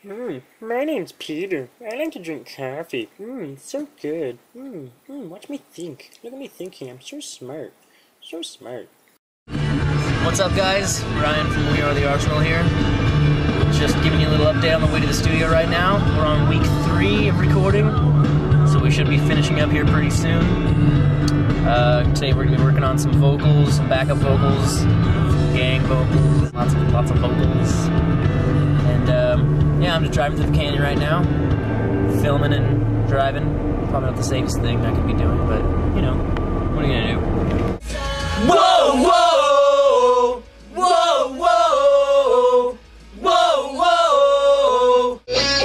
My name's Peter. I like to drink coffee. It's so good. Watch me think. Look at me thinking. I'm so smart. So smart. What's up, guys? Ryan from We Are the Arsenal here. Just giving you a little update on the way to the studio right now. We're on week 3 of recording, so we should be finishing up here pretty soon. Today we're going to be working on some vocals, some backup vocals, gang vocals, lots of vocals. And yeah, I'm just driving through the canyon right now, filming and driving. Probably not the safest thing I could be doing, but you know, what are you gonna do? Whoa, whoa, whoa, whoa, whoa, whoa.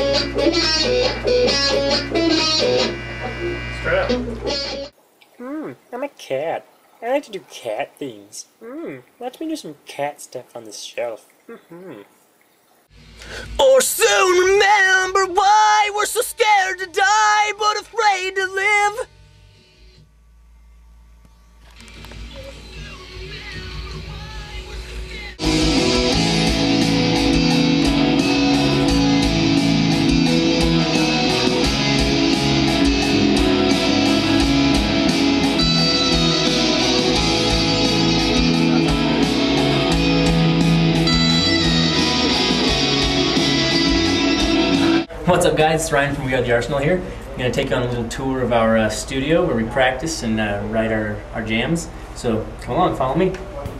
Straight up. I'm a cat. I like to do cat things. Watch me do some cat stuff on this shelf. Or soon remember why we're so scared to die but afraid to live. What's up, guys? It's Ryan from We Are the Arsenal here. I'm going to take you on a little tour of our studio where we practice and write our jams. So come along, follow me.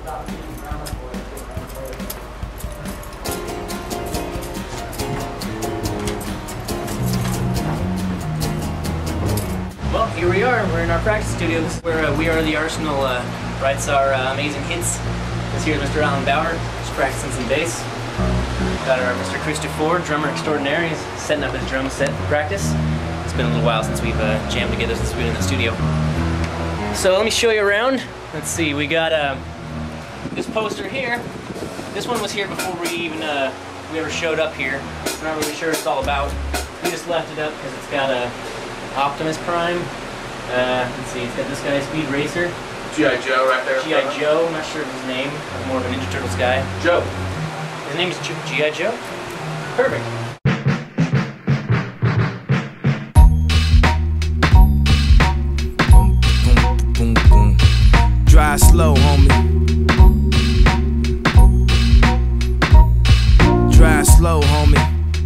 Well, here we are. We're in our practice studio. This is where We Are the Arsenal writes our amazing hits. This here is Mr. Alan Bauer, just practicing some bass. Got our Mr. Christopher, drummer extraordinaire. He's setting up his drum set for practice. It's been a little while since we've jammed together since we've been in the studio. So let me show you around. Let's see, we got this poster here. This one was here before we ever showed up here. I'm not really sure what it's all about. We just left it up because it's got a Optimus Prime. Let's see, it's got this guy, Speed Racer. G.I. Joe right there. G.I. Joe, I'm not sure of his name. More of a Ninja Turtles guy. Joe. His name is G.I. Joe? Perfect. Boom, boom, boom. Drive slow, homie. Drive slow, homie.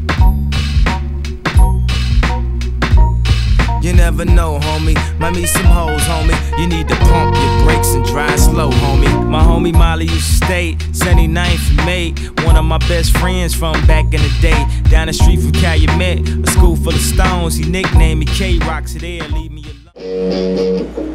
You never know, homie. Might meet some hoes, homie. You need to pump your brakes and drive slow, homie. My homie Molly used to stay 79th and May. One of my best friends from back in the day. Down the street from Calumet, a school full of stones. He nicknamed me K-Rock, so there, leave me alone.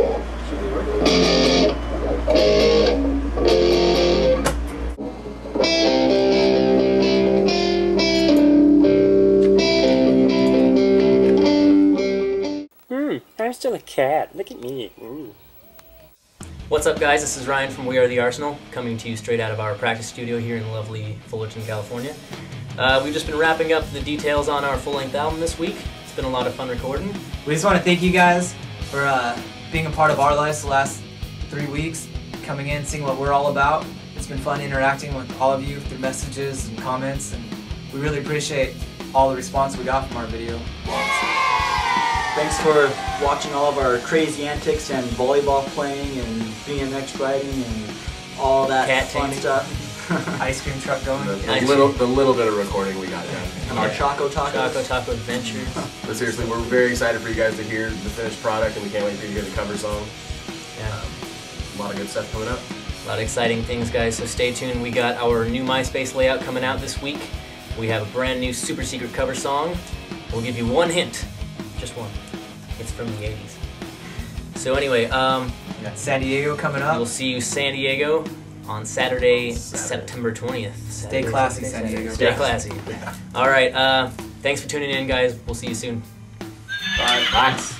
I'm still a cat. Look at me. What's up, guys? This is Ryan from We Are the Arsenal, coming to you straight out of our practice studio here in lovely Fullerton, California. We've just been wrapping up the details on our full-length album this week. It's been a lot of fun recording. We just want to thank you guys for being a part of our lives the last 3 weeks, coming in, seeing what we're all about. It's been fun interacting with all of you through messages and comments, and we really appreciate all the response we got from our video. Thanks for watching all of our crazy antics and volleyball playing and BMX riding and all that Cat fun tanning. stuff. Ice cream truck going. The little bit of recording we got done. And our Choco Tacos. Choco Taco Adventures. But seriously, we're very excited for you guys to hear the finished product, and we can't wait for you to hear the cover song. Yeah. A lot of good stuff coming up. A lot of exciting things, guys, so stay tuned. We got our new MySpace layout coming out this week. We have a brand new super secret cover song. We'll give you one hint. Just one. It's from the 80s. So anyway, We got San Diego coming up. we'll see you San Diego on Saturday, September 20th. Stay classy, San Diego. Stay classy. All right, thanks for tuning in, guys. We'll see you soon. Bye. Bye.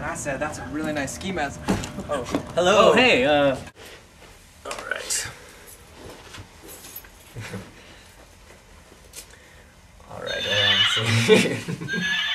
I said that's a really nice ski mask. Oh, Hello. Oh, hey, All right. All right. See.